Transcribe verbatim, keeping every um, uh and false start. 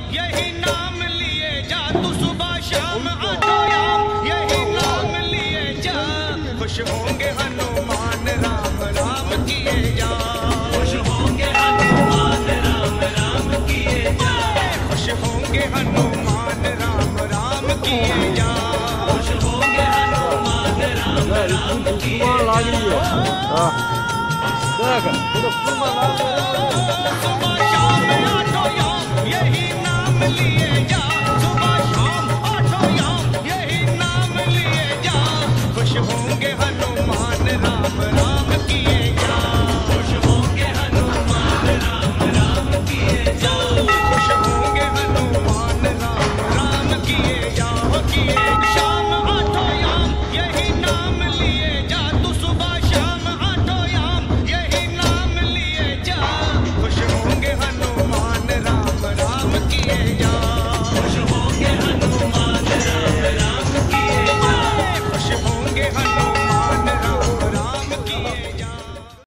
यही नाम लिए जा, तू सुबह शाम आठों याम यही नाम लिए जा। खुश होंगे हनुमान राम राम किए जा, खुश होंगे हनुमान राम राम किए जा, खुश होंगे हनुमान राम राम किए जा, खुश होंगे हनुमान राम राम किए जा। सुबह शाम आठों याम यही नाम लिए जा, सुबह शाम आठों याम यही नाम लिए जा। खुश होंगे हनुमान राम राम किए जा, खुश होंगे हनुमान राम राम किए जा, खुश होंगे हनुमान राम राम किए जा, किए शाम आठों याम यही नाम लिए जा, तू सुबह शाम आठों याम यही नाम लिए जा। खुश होंगे हनुमान राम राम किए जा।